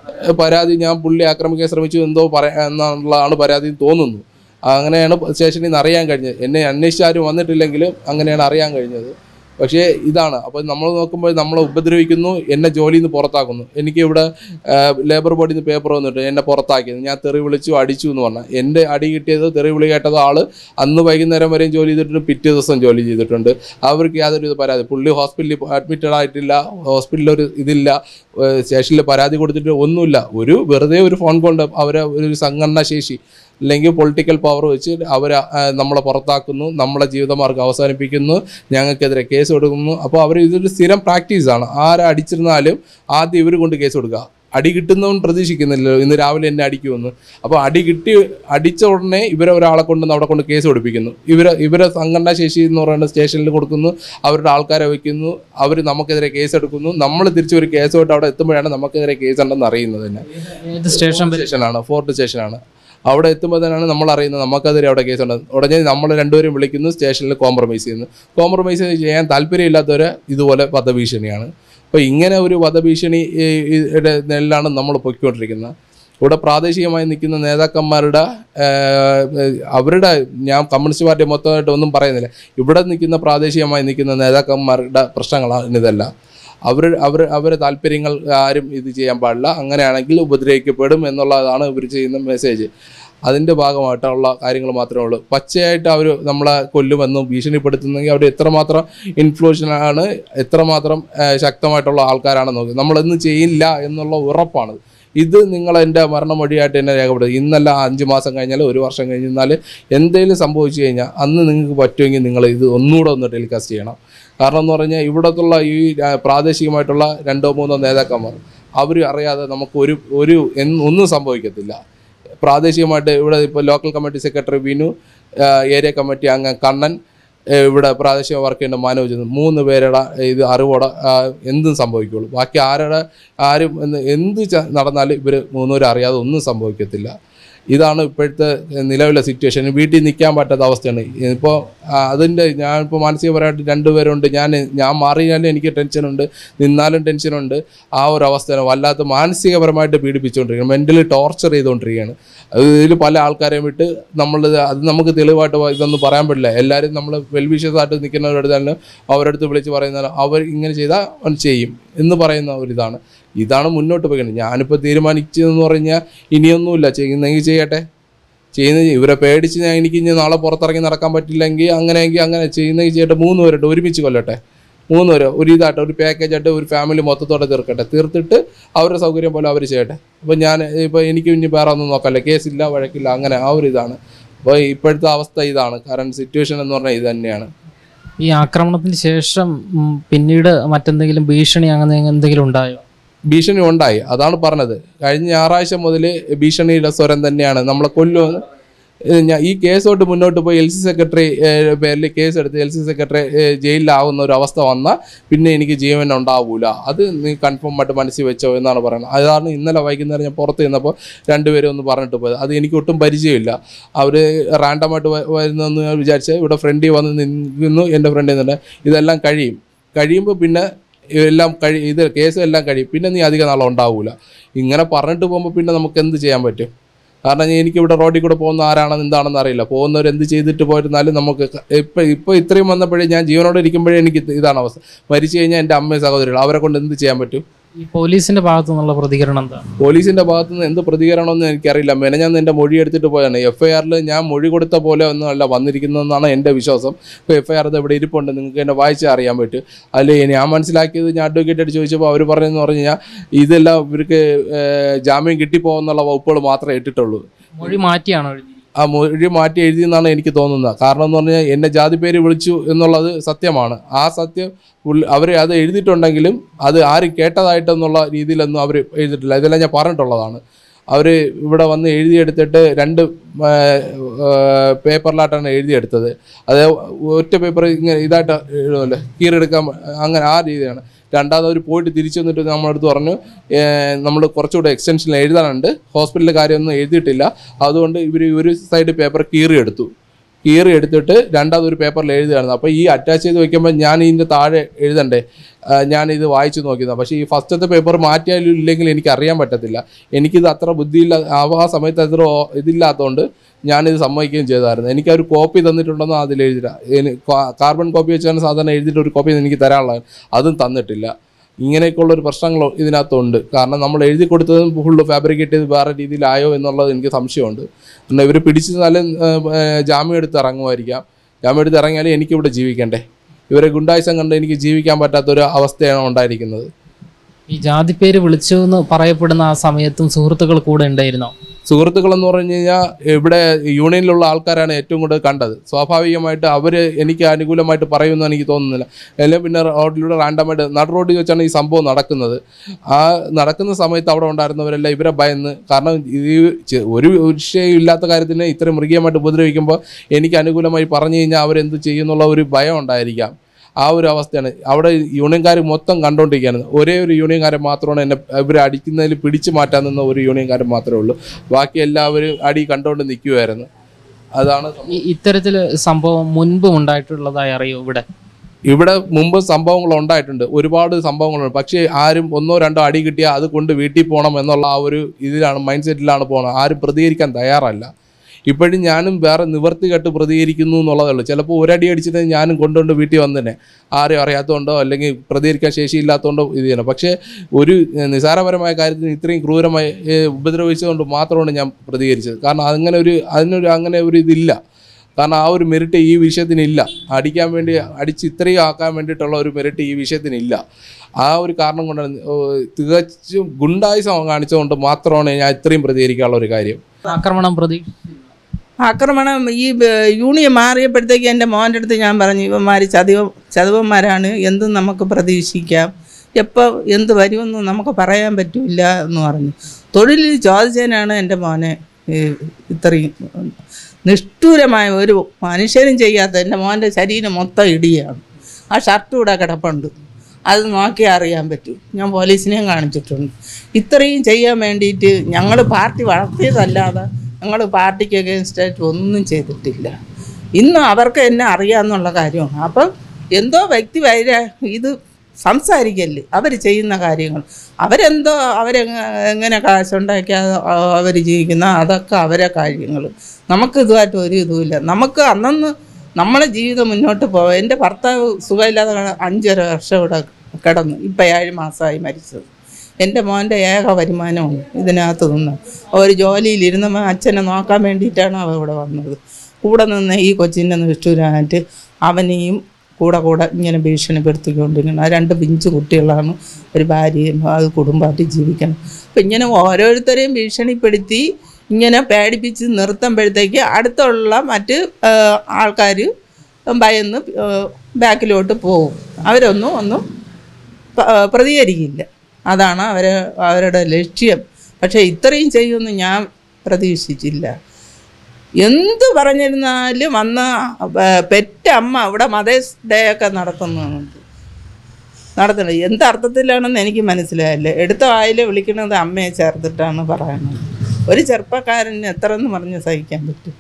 S1: പരാതി ഞാൻ പുള്ളി ആക്രമിക്കാൻ ശ്രമിച്ചു എന്തോ പറയാ എന്നുള്ളതാണ് പരാതി തോന്നുന്നു. അങ്ങനെയാണ് സ്റ്റേഷനിൽ നിന്ന് അറിയാൻ കഴിഞ്ഞത്. എന്നെ അന്വേഷിച്ച് ആരും വന്നിട്ടില്ലെങ്കിലും അങ്ങനെയാണ് അറിയാൻ കഴിഞ്ഞത്. പക്ഷേ ഇതാണ്. അപ്പോൾ നമ്മൾ നോക്കുമ്പോൾ നമ്മളെ ഉപദ്രവിക്കുന്നു, എന്നെ ജോലിയിൽ നിന്ന് പുറത്താക്കുന്നു. എനിക്ക് ഇവിടെ ലേബർ ബോർഡിൽ നിന്ന് പേപ്പർ വന്നിട്ട് എന്നെ പുറത്താക്കിയത്. ഞാൻ തെറി വിളിച്ചു അടിച്ചു എന്ന് പറഞ്ഞാൽ എൻ്റെ അടി കിട്ടിയത് തെറി വിളി കേട്ടത് ആൾ അന്ന് വൈകുന്നേരം വരെയും ജോലി ചെയ്തിട്ടുണ്ട്, പിറ്റേ ദിവസം ജോലി ചെയ്തിട്ടുണ്ട്. അവർക്ക് യാതൊരു ഇത് പരാതി. പുള്ളി ഹോസ്പിറ്റലിൽ അഡ്മിറ്റഡ് ആയിട്ടില്ല, ഹോസ്പിറ്റലിലൊരു ഇതില്ല, സ്റ്റേഷനിൽ പരാതി കൊടുത്തിട്ട് ഒന്നുമില്ല. ഒരു വെറുതെ ഒരു ഫോൺ കോൾ അവരെ ഒരു സംഘടനാ ശേഷി അല്ലെങ്കിൽ പൊളിറ്റിക്കൽ പവർ വെച്ച് അവർ നമ്മളെ പുറത്താക്കുന്നു, നമ്മളെ ജീവിതമാർഗ്ഗം അവസാനിപ്പിക്കുന്നു, ഞങ്ങൾക്കെതിരെ കേസ് കൊടുക്കുന്നു. അപ്പോൾ അവർ ഇതൊരു സ്ഥിരം പ്രാക്ടീസാണ്. ആരടിച്ചിരുന്നാലും ആദ്യം ഇവർ കൊണ്ട് കേസ് കൊടുക്കുക. അടി കിട്ടുന്നവൻ പ്രതീക്ഷിക്കുന്നില്ലല്ലോ ഇന്ന് രാവിലെ എന്നെ അടിക്കുമെന്ന്. അപ്പോൾ അടി കിട്ടി അടിച്ച ഉടനെ ഇവരെ ഒരാളെ കൊണ്ട് അവിടെ കൊണ്ട് കേസ് കൊടുപ്പിക്കുന്നു. ഇവരെ ഇവരെ സംഘടനാ ശേഷി എന്ന് പറയുന്ന സ്റ്റേഷനിൽ കൊടുക്കുന്നു, അവരുടെ ആൾക്കാരെ വയ്ക്കുന്നു, അവർ നമുക്കെതിരെ കേസ് എടുക്കുന്നു. നമ്മൾ തിരിച്ച് ഒരു കേസുമായിട്ട് അവിടെ എത്തുമ്പോഴാണ് നമുക്കെതിരെ കേസ് ഉണ്ടെന്ന് അറിയുന്നത്. തന്നെ സ്റ്റേഷൻ സ്റ്റേഷനാണ്, ഫോർട്ട് സ്റ്റേഷനാണ്. അവിടെ എത്തുമ്പോൾ തന്നെയാണ് നമ്മൾ അറിയുന്നത് നമുക്കെതിരെ അവിടെ കേസുണ്ട്. ഉടനെ നമ്മൾ രണ്ടുപേരും വിളിക്കുന്നു, സ്റ്റേഷനിൽ കോംപ്രമൈസ് ചെയ്യുന്നു. കോംപ്രമൈസ് ചെയ്യാൻ താല്പര്യമില്ലാത്തവരെ ഇതുപോലെ വധഭീഷണിയാണ്. അപ്പോൾ ഇങ്ങനെ ഒരു വധഭീഷണിയുടെ നെല്ലാണ് നമ്മൾ പൊയ്ക്കൊണ്ടിരിക്കുന്നത്. ഇവിടെ പ്രാദേശികമായി നിൽക്കുന്ന നേതാക്കന്മാരുടെ അവരുടെ ഞാൻ കമ്മ്യൂണിസ്റ്റ് പാർട്ടി മൊത്തമായിട്ട് ഒന്നും പറയുന്നില്ല. ഇവിടെ നിൽക്കുന്ന പ്രാദേശികമായി നിൽക്കുന്ന നേതാക്കന്മാരുടെ പ്രശ്നങ്ങളാണ് ഇതല്ല. അവർ അവർ അവരെ താല്പര്യങ്ങൾ ആരും ഇത് ചെയ്യാൻ പാടില്ല. അങ്ങനെയാണെങ്കിൽ ഉപദ്രവിക്കപ്പെടും എന്നുള്ളതാണ് ഇവർ ചെയ്യുന്ന മെസ്സേജ്. അതിൻ്റെ ഭാഗമായിട്ടുള്ള കാര്യങ്ങൾ മാത്രമേ ഉള്ളൂ. പച്ചയായിട്ട് അവർ നമ്മളെ കൊല്ലുമെന്നും ഭീഷണിപ്പെടുത്തുന്നെങ്കിൽ അവർ എത്രമാത്രം ഇൻഫ്ലുവൻഷനാണ്, എത്രമാത്രം ശക്തമായിട്ടുള്ള ആൾക്കാരാണെന്ന് നോക്കി. നമ്മളൊന്നും ചെയ്യില്ല എന്നുള്ള ഉറപ്പാണ്. ഇത് നിങ്ങൾ എൻ്റെ മരണമൊഴിയായിട്ട് എന്നെ രേഖപ്പെടുത്തും. ഇന്നല്ല അഞ്ച് മാസം കഴിഞ്ഞാൽ ഒരു വർഷം കഴിഞ്ഞാൽ എന്തെങ്കിലും സംഭവിച്ചു കഴിഞ്ഞാൽ അന്ന് നിങ്ങൾക്ക് പറ്റുമെങ്കിൽ നിങ്ങൾ ഇത് ഒന്നുകൂടെ ഒന്ന് ടെലികാസ്റ്റ് ചെയ്യണം. കാരണം എന്ന് പറഞ്ഞാൽ ഇവിടത്തുള്ള ഈ പ്രാദേശികമായിട്ടുള്ള രണ്ടോ മൂന്നോ നേതാക്കന്മാർ അവർ അറിയാതെ നമുക്ക് ഒരു ഒരു ഒന്നും സംഭവിക്കത്തില്ല. പ്രാദേശികമായിട്ട് ഇവിടെ ഇപ്പോൾ local committee secretary Vinu, area committee അംഗം കണ്ണൻ, ഇവിടെ പ്രാദേശിക വർക്ക് ചെയ്യുന്ന മനോജ്, മൂന്ന് പേരുടെ ഇത് അറിവോടെ എന്തും സംഭവിക്കുള്ളൂ. ബാക്കി ആരുടെ ആരും എന്ത് നടന്നാലും ഇവർ മൂന്നുപേരും അറിയാതെ ഒന്നും സംഭവിക്കത്തില്ല. ഇതാണ് ഇപ്പോഴത്തെ നിലവിലെ സിറ്റുവേഷൻ. വീട്ടിൽ നിൽക്കാൻ പറ്റാത്ത അവസ്ഥയാണ് ഇപ്പോൾ. അതിൻ്റെ ഞാനിപ്പോൾ മാനസികപരമായിട്ട് രണ്ടുപേരുണ്ട്. ഞാൻ ഞാൻ മാറിയാലും എനിക്ക് ടെൻഷനുണ്ട്, നിന്നാലും ടെൻഷനുണ്ട്. ആ ഒരു അവസ്ഥയാണ് വല്ലാത്ത മാനസികപരമായിട്ട് പീഡിപ്പിച്ചുകൊണ്ടിരിക്കുകയാണ്, മെൻ്റലി ടോർച്ചർ ചെയ്തുകൊണ്ടിരിക്കുകയാണ്. ഇതിൽ പല ആൾക്കാരെയും വിട്ട് നമ്മൾ അത് നമുക്ക് തെളിവായിട്ട് ഇതൊന്നും പറയാൻ പറ്റില്ല. എല്ലാവരും നമ്മൾ വെൽവിഷ്യസായിട്ട് നിൽക്കുന്നവരുടെ തന്നെ അവരടുത്ത് വിളിച്ച് പറയുന്ന അവർ ഇങ്ങനെ ചെയ്താൽ ചെയ്യും എന്ന് പറയുന്ന ഒരിതാണ്. ഇതാണ് മുന്നോട്ട് പോയിക്കുന്നത്. ഞാനിപ്പോൾ തീരുമാനിച്ചതെന്ന് പറഞ്ഞാൽ ഇനിയൊന്നുമില്ല, ചെയ്യുന്നെങ്കിൽ ചെയ്യട്ടെ, ചെയ്യുന്ന ഇവരെ പേടിച്ച് ഞാൻ എനിക്ക് ഇനി നാളെ പുറത്തിറങ്ങി നടക്കാൻ പറ്റില്ലെങ്കിൽ അങ്ങനെയെങ്കിൽ അങ്ങനെ ചെയ്യുന്നെങ്കിൽ ചെയ്യട്ടെ, മൂന്ന് പേരുണ്ട് ഒരുമിച്ച് കൊല്ലട്ടെ, മൂന്ന് പേര് ഒരു ഇതായിട്ട് ഒരു പാക്കേജായിട്ട് ഒരു ഫാമിലി മൊത്തത്തോടെ തീർക്കട്ടെ, തീർത്തിട്ട് അവരുടെ സൗകര്യം പോലെ അവർ ചെയ്യട്ടെ. അപ്പോൾ ഞാൻ ഇപ്പോൾ എനിക്ക് ഇനി വേറെ ഒന്നും നോക്കല്ലേ, കേസില്ല വഴക്കില്ല അങ്ങനെ ആ ഒരു ഇതാണ്. അപ്പോൾ ഇപ്പോഴത്തെ അവസ്ഥ ഇതാണ്, കാരണം സിറ്റുവേഷൻ എന്ന് പറഞ്ഞാൽ ഇത് തന്നെയാണ്.
S2: ഈ ആക്രമണത്തിന് ശേഷം പിന്നീട് മറ്റെന്തെങ്കിലും ഭീഷണി അങ്ങനെ എന്തെങ്കിലും ഉണ്ടായോ?
S1: ഭീഷണി ഉണ്ടായി, അതാണ് പറഞ്ഞത്. കഴിഞ്ഞ ഞായറാഴ്ച മുതൽ ഭീഷണിയുടെ സ്വരം തന്നെയാണ്, നമ്മളെ കൊല്ലുമെന്ന്. ഞാൻ ഈ കേസോട്ട് മുന്നോട്ട് പോയി എൽ സി സെക്രട്ടറി പേരിൽ കേസ് എടുത്ത് എൽ സി സെക്രട്ടറി ജയിലിലാവുന്ന ഒരു അവസ്ഥ വന്നാൽ പിന്നെ എനിക്ക് ജീവൻ ഉണ്ടാവൂല, അത് നീ കൺഫേം ആയിട്ട് മനസ്സിൽ വെച്ചോ എന്നാണ് പറയുന്നത്. അതാണ് ഇന്നലെ വൈകുന്നേരം ഞാൻ പുറത്ത് നിന്നപ്പോൾ രണ്ടുപേരും ഒന്ന് പറഞ്ഞിട്ട് പോയത്. അത് എനിക്ക് ഒട്ടും പരിചയമില്ല, അവർ റാൻഡമായിട്ട് വരുന്നതെന്ന് ഞാൻ വിചാരിച്ച് ഇവിടെ ഫ്രണ്ടിൽ വന്ന് നിൽക്കുന്നു. എൻ്റെ ഫ്രണ്ടിൽ നിന്ന് ഇതെല്ലാം കഴിയും കഴിയുമ്പോൾ പിന്നെ എല്ലാം കഴി ഇത് കേസ് എല്ലാം കഴിയും, പിന്നെ നീ അധികം നാളെ ഉണ്ടാവൂല. ഇങ്ങനെ പറഞ്ഞിട്ട് പോകുമ്പോൾ പിന്നെ നമുക്ക് എന്ത് ചെയ്യാൻ പറ്റും? കാരണം എനിക്കിവിടെ റോഡിൽ കൂടെ പോകുന്ന ആരാണെന്ന് എന്താണെന്ന് അറിയില്ല. പോകുന്നവർ എന്ത് ചെയ്തിട്ട് പോയിരുന്നാലും നമുക്ക് ഇപ്പം ഇപ്പോൾ ഇത്രയും വന്നപ്പോഴേ ഞാൻ ജീവനോടെ ഇരിക്കുമ്പോഴേ എനിക്ക് ഇതാണ് അവസ്ഥ. മരിച്ചു കഴിഞ്ഞാൽ എൻ്റെ അമ്മയും സഹോദരികൾ അവരെ കൊണ്ട് എന്ത് ചെയ്യാൻ പറ്റും?
S2: ഈ പോലീസിന്റെ ഭാഗത്തു നിന്നുള്ള പ്രതികരണം എന്താ?
S1: പോലീസിന്റെ ഭാഗത്തു നിന്ന് എന്ത് പ്രതികരണമെന്ന് എനിക്കറിയില്ല. മെനഞ്ഞാന്ന് എൻ്റെ മൊഴി എടുത്തിട്ട് പോയാണ്. എഫ് ഐ ആറിൽ ഞാൻ മൊഴി കൊടുത്ത പോലെ ഒന്നും അല്ല വന്നിരിക്കുന്നതെന്നാണ് എൻ്റെ വിശ്വാസം. ഇപ്പോൾ എഫ് ഐ ആർ ഇവിടെ ഇരിപ്പുണ്ട്, നിങ്ങൾക്ക് എന്നെ വായിച്ചാൽ അറിയാൻ പറ്റും. അല്ലെ ഞാൻ മനസ്സിലാക്കിയത്, ഞാൻ അഡ്വക്കേറ്റായിട്ട് ചോദിച്ചപ്പോൾ അവർ പറഞ്ഞതെന്ന് പറഞ്ഞു കഴിഞ്ഞാൽ ഇതെല്ലാം ഇവർക്ക് ജാമ്യം കിട്ടിപ്പോകുന്നുള്ള വകുപ്പുകൾ മാത്രമേ ഇട്ടിട്ടുള്ളൂ.
S2: മൊഴി മാറ്റിയാണോ?
S1: ആ മൊഴി മാറ്റി എഴുതിയെന്നാണ് എനിക്ക് തോന്നുന്നത്. കാരണം എന്ന് പറഞ്ഞാൽ എന്നെ ജാതി പേര് വിളിച്ചു എന്നുള്ളത് സത്യമാണ്. ആ സത്യം അവർ അത് എഴുതിയിട്ടുണ്ടെങ്കിലും അത് ആരും കേട്ടതായിട്ടെന്നുള്ള രീതിയിലൊന്നും അവർ എഴുതിയിട്ടില്ല. ഇതെല്ലാം ഞാൻ പറഞ്ഞിട്ടുള്ളതാണ്. അവർ ഇവിടെ വന്ന് എഴുതിയെടുത്തിട്ട് രണ്ട് പേപ്പറിലായിട്ടാണ് എഴുതിയെടുത്തത്. അത് ഒറ്റ പേപ്പർ ഇങ്ങനെ ഇതായിട്ട് എഴുതുമല്ലോ, കീറെടുക്കാൻ അങ്ങനെ ആ രീതിയാണ്. രണ്ടാമത് അവർ പോയിട്ട് തിരിച്ചു വന്നിട്ട് നമ്മളടുത്ത് പറഞ്ഞു നമ്മൾ കുറച്ചുകൂടെ എക്സ്റ്റൻഷനിൽ എഴുതാനുണ്ട്, ഹോസ്പിറ്റലിലെ കാര്യമൊന്നും എഴുതിയിട്ടില്ല, അതുകൊണ്ട് ഇവർ ഒരു സൈഡ് പേപ്പർ കീറി എടുത്തു. കീറി എടുത്തിട്ട് രണ്ടാമതൊരു പേപ്പറിൽ എഴുതുകയായിരുന്നു. അപ്പോൾ ഈ അറ്റാച്ച് ചെയ്ത് വയ്ക്കുമ്പോൾ ഞാൻ ഇതിൻ്റെ താഴെ എഴുതണ്ടേ, ഞാനിത് വായിച്ചു നോക്കിയതാണ്. പക്ഷേ ഈ ഫസ്റ്റത്തെ പേപ്പർ മാറ്റിയാലും ഇല്ലെങ്കിൽ എനിക്ക് അറിയാൻ പറ്റത്തില്ല. എനിക്കിത് അത്ര ബുദ്ധിയില്ല, ആ സമയത്ത് അത്ര ഇതില്ലാത്തതുകൊണ്ട് ഞാനിത് സമ്മതിക്കുകയും ചെയ്തായിരുന്നു. എനിക്ക് ഒരു കോപ്പി തന്നിട്ടുണ്ടെന്ന് അതിൽ എഴുതില്ല. കാർബൺ കോപ്പി വെച്ചാണ് സാധാരണ എഴുതിയിട്ട് ഒരു കോപ്പി എനിക്ക് തരാനുള്ളത്, അതും തന്നിട്ടില്ല. ഇങ്ങനെയൊക്കെയുള്ളൊരു പ്രശ്നങ്ങൾ ഇതിനകത്തുണ്ട്. കാരണം നമ്മൾ എഴുതി കൊടുത്തതും ഫുള്ള് ഫാബ്രിക്കേറ്റ് ചെയ്ത് വേറെ രീതിയിലായോ എന്നുള്ളത് എനിക്ക് സംശയമുണ്ട്. കാരണം ഇവർ പിടിച്ച് നല്ല ജാമ്യം എടുത്ത് ഇറങ്ങുമായിരിക്കാം. ജാമ്യം എടുത്ത് ഇറങ്ങിയാലും എനിക്കിവിടെ ജീവിക്കണ്ടേ. ഇവരെ ഗുണ്ടായുസം കണ്ട് എനിക്ക് ജീവിക്കാൻ പറ്റാത്തൊരു അവസ്ഥയാണ് ഉണ്ടായിരിക്കുന്നത്.
S2: ഈ ജാതിപ്പേര് വിളിച്ചു എന്ന് പറയപ്പെടുന്ന ആ സമയത്തും സുഹൃത്തുക്കൾ കൂടെ ഉണ്ടായിരുന്നോ?
S1: സുഹൃത്തുക്കളെന്ന് പറഞ്ഞു കഴിഞ്ഞാൽ ഇവിടെ യൂണിയനിലുള്ള ആൾക്കാരാണ് ഏറ്റവും കൂടുതൽ കണ്ടത്. സ്വാഭാവികമായിട്ട് അവർ എനിക്ക് അനുകൂലമായിട്ട് പറയുമെന്ന് എനിക്ക് തോന്നുന്നില്ല. അല്ലെങ്കിൽ പിന്നെ റോഡിലൂടെ റാൻഡമായിട്ട് നട റോഡിൽ വെച്ചാണ് ഈ സംഭവം നടക്കുന്നത്. ആ നടക്കുന്ന സമയത്ത് അവിടെ ഉണ്ടായിരുന്നവരെല്ലാം ഇവരെ ഭയന്ന്, കാരണം ഈ ഒരു വിഷയം ഇല്ലാത്ത കാര്യത്തിന് ഇത്രയും മൃഗീയമായിട്ട് ഉപദ്രവിക്കുമ്പോൾ എനിക്ക് അനുകൂലമായി പറഞ്ഞു കഴിഞ്ഞാൽ അവരെന്ത് ചെയ്യുന്നുള്ള ഒരു ഭയം ഉണ്ടായിരിക്കാം. ആ ഒരു അവസ്ഥയാണ് അവിടെ യൂണിയൻകാർ മൊത്തം കണ്ടുകൊണ്ടിരിക്കുകയാണ്. ഒരേ ഒരു യൂണിയൻകാരൻ മാത്രമാണ് എന്നെ ഇവരെ അടിക്കുന്നതിൽ പിടിച്ചു മാറ്റാൻ നിന്ന ഒരു യൂണിയൻകാരൻ മാത്രമേ ഉള്ളൂ. ബാക്കി എല്ലാവരും അടി കണ്ടുകൊണ്ട് നിൽക്കുമായിരുന്നു. അതാണ്
S2: ഇത്തരത്തിൽ സംഭവം മുൻപും ഉണ്ടായിട്ടുള്ളതായി അറിയോ? ഇവിടെ
S1: ഇവിടെ മുമ്പ് സംഭവങ്ങൾ ഉണ്ടായിട്ടുണ്ട്, ഒരുപാട് സംഭവങ്ങളുണ്ട്. പക്ഷേ ആരും ഒന്നോ രണ്ടോ അടി കിട്ടിയാൽ അത് കൊണ്ട് വീട്ടിൽ പോകണം എന്നുള്ള ആ ഒരു ഇതിലാണ്, മൈൻഡ് സെറ്റിലാണ് പോകണം. ആരും പ്രതികരിക്കാൻ തയ്യാറല്ല. ഇപ്പോഴും ഞാനും വേറെ നിവർത്തി കെട്ട് പ്രതികരിക്കുന്നു എന്നുള്ളതേ ഉള്ളൂ. ചിലപ്പോൾ ഒരടി അടിച്ചിട്ട് ഞാനും കൊണ്ടുകൊണ്ട് വീട്ടിൽ വന്ന് തന്നെ ആരെയും അറിയാത്തതുകൊണ്ടോ അല്ലെങ്കിൽ പ്രതികരിക്കാൻ ശേഷിയില്ലാത്തതുകൊണ്ടോ ഇത് ചെയ്യണം. പക്ഷേ ഒരു നിസാരപരമായ കാര്യത്തിന് ഇത്രയും ക്രൂരമായി ഉപദ്രവിച്ചതുകൊണ്ട് മാത്രമാണ് ഞാൻ പ്രതികരിച്ചത്. കാരണം അങ്ങനെ ഒരു അതിനൊരു അങ്ങനെ ഒരു ഇതില്ല. കാരണം ആ ഒരു മെറിറ്റ് ഈ വിഷയത്തിനില്ല. അടിക്കാൻ വേണ്ടി അടിച്ച് ഇത്രയും ആക്കാൻ വേണ്ടിയിട്ടുള്ള ഒരു മെറിറ്റ് ഈ വിഷയത്തിനില്ല. ആ ഒരു കാരണം കൊണ്ടാണ്, തികച്ചും ഗുണ്ടായുസം കാണിച്ചുകൊണ്ട് മാത്രമാണ് ഞാൻ ഇത്രയും പ്രതികരിക്കാനുള്ള ഒരു കാര്യം.
S2: ആക്രമണം പ്രതി
S3: ആക്രമണം ഈ യൂണിയൻ മാറിയപ്പോഴത്തേക്ക് എൻ്റെ മോൻ്റെ അടുത്ത് ഞാൻ പറഞ്ഞു, ഇവന്മാർ ചതിവ ചതിവന്മാരാണ്, എന്തും നമുക്ക് പ്രതീക്ഷിക്കാം, എപ്പോൾ എന്ത് വരുമെന്ന് നമുക്ക് പറയാൻ പറ്റില്ല എന്ന് പറഞ്ഞു. തൊഴിലിൽ ചോദിച്ചതിനാണ് എൻ്റെ മോനെ ഇത്രയും നിഷ്ഠൂരമായ ഒരു മനുഷ്യനും ചെയ്യാത്ത എൻ്റെ മോൻ്റെ ശരീരം മൊത്തം ഇടിയാണ്. ആ ഷർട്ട് കൂടെ കിടപ്പുണ്ട്, അത് നോക്കിയാൽ അറിയാൻ പറ്റും. ഞാൻ പോലീസിനെയും കാണിച്ചിട്ടുണ്ട്. ഇത്രയും ചെയ്യാൻ വേണ്ടിയിട്ട് ഞങ്ങൾ പാർട്ടി വളർത്തിയതല്ലാതെ ഞങ്ങൾ പാർട്ടിക്ക് അഗേൻസ്റ്റായിട്ട് ഒന്നും ചെയ്തിട്ടില്ല. ഇന്നും അവർക്ക് എന്നെ അറിയാമെന്നുള്ള കാര്യമാണ്. അപ്പം എന്തോ വ്യക്തി വൈര ഇത് സംസാരിക്കല്ലേ അവർ ചെയ്യുന്ന കാര്യങ്ങൾ, അവരെന്തോ അവരെങ്ങനെ എങ്ങനെ കാശുണ്ടാക്കിയാൽ അവർ ജീവിക്കുന്ന അതൊക്കെ അവരെ കാര്യങ്ങൾ. നമുക്ക് ഇതുമായിട്ട് ഒരു ഇതുമില്ല. നമുക്ക് അന്നന്ന് നമ്മളെ ജീവിതം മുന്നോട്ട് പോകാം. എൻ്റെ ഭർത്താവ് സുഖമില്ലാതെ അഞ്ചര വർഷം ഇവിടെ കിടന്നു, ഇപ്പം ഏഴ് മാസമായി മരിച്ചത്. എൻ്റെ മോൻ്റെ ഏക വരുമാനമാണ് ഇതിനകത്ത് നിന്ന്. ഒരു ജോലിയിലിരുന്ന അച്ഛനെ നോക്കാൻ വേണ്ടിയിട്ടാണ് അവ ഇവിടെ വന്നത്. കൂടെ നിന്ന് ഈ കൊച്ചിൻ്റെ നിഷ്ഠൂരായിട്ട് അവനെയും കൂടെ കൂടെ ഇങ്ങനെ ഭീഷണിപ്പെടുത്തിക്കൊണ്ടിരിക്കണം. ആ രണ്ട് പിഞ്ചു കുട്ടികളാണ്, ഒരു ഭാര്യയും, അത് കുടുംബമായിട്ട് ജീവിക്കണം. അപ്പം ഇങ്ങനെ ഓരോരുത്തരെയും ഭീഷണിപ്പെടുത്തി ഇങ്ങനെ പേടിപ്പിച്ച് നിർത്തുമ്പോഴത്തേക്ക് അടുത്തുള്ള മറ്റ് ആൾക്കാർ ഭയന്ന് ബാക്കിലോട്ട് പോകും. അവരൊന്നും ഒന്നും പ്രതികരിക്കില്ല. അതാണ് അവർ അവരുടെ ലക്ഷ്യം. പക്ഷേ ഇത്രയും ചെയ്യുമെന്ന് ഞാൻ പ്രതീക്ഷിച്ചില്ല. എന്ത് പറഞ്ഞിരുന്നാലും അന്ന് പെറ്റ അമ്മ ഇവിടെ മദേഴ്സ് ഡേ ഒക്കെ നടത്തുന്നുണ്ട് നടത്തുന്നത് എന്ത് അർത്ഥത്തിലാണെന്ന് എനിക്ക് മനസ്സിലായില്ല. എടുത്ത വായിൽ വിളിക്കുന്നത് അമ്മയെ ചേർത്തിട്ടാണ് പറയുന്നത്. ഒരു ചെറുപ്പക്കാരന് എത്ര എന്ന് പറഞ്ഞ് സഹിക്കാൻ പറ്റും?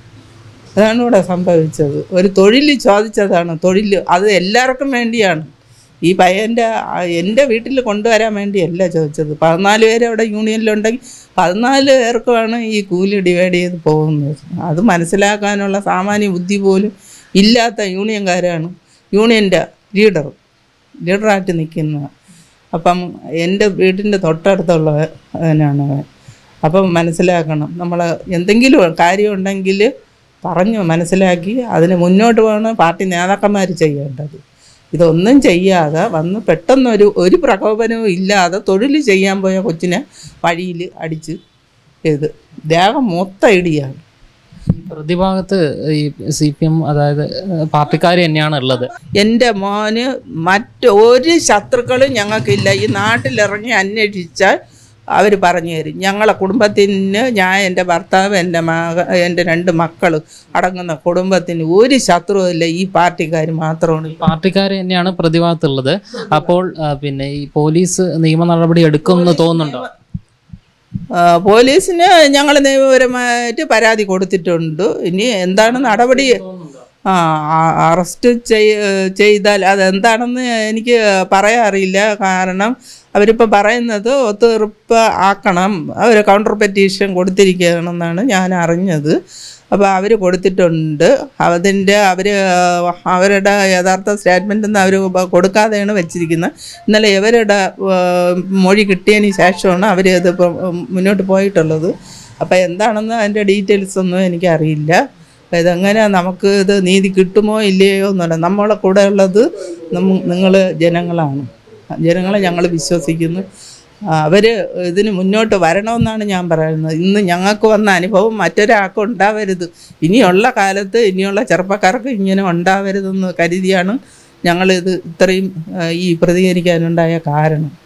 S3: അതാണ് ഇവിടെ സംഭവിച്ചത്. ഒരു തൊഴിൽ ചോദിച്ചതാണ്. തൊഴിൽ അത് എല്ലാവർക്കും വേണ്ടിയാണ്. ഈ പയ്യൻ്റെ എൻ്റെ വീട്ടിൽ കൊണ്ടുവരാൻ വേണ്ടിയല്ല ചോദിച്ചത്. പതിനാല് പേര് അവിടെ യൂണിയനിലുണ്ടെങ്കിൽ പതിനാല് പേർക്കുമാണ് ഈ കൂലി ഡിവൈഡ് ചെയ്ത് പോകുന്നത്. അത് മനസ്സിലാക്കാനുള്ള സാമാന്യ ബുദ്ധി പോലും ഇല്ലാത്ത യൂണിയൻകാരാണ് യൂണിയൻ്റെ ലീഡർ ലീഡറായിട്ട് നിൽക്കുന്നത്. അപ്പം എൻ്റെ വീട്ടിൻ്റെ തൊട്ടടുത്തുള്ള അതിനാണ്. അപ്പം മനസ്സിലാക്കണം, നമ്മൾ എന്തെങ്കിലും കാര്യമുണ്ടെങ്കിൽ പറഞ്ഞ് മനസ്സിലാക്കി അതിന് മുന്നോട്ട് പോകണം പാർട്ടി നേതാക്കന്മാർ ചെയ്യേണ്ടത്. ഇതൊന്നും ചെയ്യാതെ വന്ന് പെട്ടെന്നൊരു ഒരു പ്രകോപനവും ഇല്ലാതെ തൊഴിൽ ചെയ്യാൻ പോയ കൊച്ചിനെ വഴിയിൽ അടിച്ച് ചെയ്ത് ദേഹം മൊത്തം ഇടിയാണ്.
S2: പ്രതിഭാഗത്ത് ഈ സി പി എം അതായത് പാർട്ടിക്കാർ തന്നെയാണ് ഉള്ളത്.
S3: എൻ്റെ മോന് മറ്റൊരു ശത്രുക്കളും ഞങ്ങൾക്കില്ല. ഈ നാട്ടിലിറങ്ങി അന്വേഷിച്ചാൽ അവർ പറഞ്ഞു തരും. ഞങ്ങളെ കുടുംബത്തിന് ഞാൻ, എൻ്റെ ഭർത്താവ്, എൻ്റെ മക എൻ്റെ രണ്ട് മക്കൾ അടങ്ങുന്ന കുടുംബത്തിന് ഒരു ശത്രുവില്ല. ഈ പാർട്ടിക്കാർ മാത്രമാണ്.
S2: പാർട്ടിക്കാർ തന്നെയാണ് പ്രതിഭാഗത്തുള്ളത്. അപ്പോൾ പിന്നെ ഈ പോലീസ് നിയമ നടപടി എടുക്കുമെന്ന് തോന്നുന്നുണ്ടോ?
S3: പോലീസിന് ഞങ്ങൾ നിയമപരമായിട്ട് പരാതി കൊടുത്തിട്ടുണ്ട്. ഇനി എന്താണ് നടപടി? ആ അറസ്റ്റ് ചെയ്താൽ അതെന്താണെന്ന് എനിക്ക് പറയാൻ അറിയില്ല. കാരണം അവരിപ്പോൾ പറയുന്നത് ഒത്തുതീർപ്പ് ആക്കണം, അവർ കൗണ്ടർ പെറ്റീഷൻ കൊടുത്തിരിക്കണമെന്നാണ് ഞാൻ അറിഞ്ഞത്. അപ്പോൾ അവർ കൊടുത്തിട്ടുണ്ട്. അതിൻ്റെ അവർ അവരുടെ യഥാർത്ഥ സ്റ്റേറ്റ്മെൻറ്റൊന്നും അവർ കൊടുക്കാതെയാണ് വെച്ചിരിക്കുന്നത്. ഇന്നലെ ഇവരുടെ മൊഴി കിട്ടിയതിന് ശേഷമാണ് അവർ ഇത് മുന്നോട്ട് പോയിട്ടുള്ളത്. അപ്പോൾ എന്താണെന്ന് അതിൻ്റെ ഡീറ്റെയിൽസ് ഒന്നും എനിക്കറിയില്ല. അപ്പോൾ ഇതെങ്ങനെ നമുക്ക് ഇത് നീതി കിട്ടുമോ ഇല്ലയോ എന്നല്ല. നമ്മളെ കൂടെ ഉള്ളത് നിങ്ങൾ ജനങ്ങളാണ്. ജനങ്ങളെ ഞങ്ങൾ വിശ്വസിക്കുന്നു. അവർ ഇതിന് മുന്നോട്ട് വരണമെന്നാണ് ഞാൻ പറയുന്നത്. ഇന്ന് ഞങ്ങൾക്ക് വന്ന അനുഭവം മറ്റൊരാൾക്കും ഉണ്ടാവരുത്. ഇനിയുള്ള കാലത്ത് ഇനിയുള്ള ചെറുപ്പക്കാർക്ക് ഇങ്ങനെ ഉണ്ടാവരുതെന്ന് കരുതിയാണ് ഞങ്ങളിത് ഇത്രയും ഈ പ്രതികരിക്കാനുണ്ടായ കാരണം.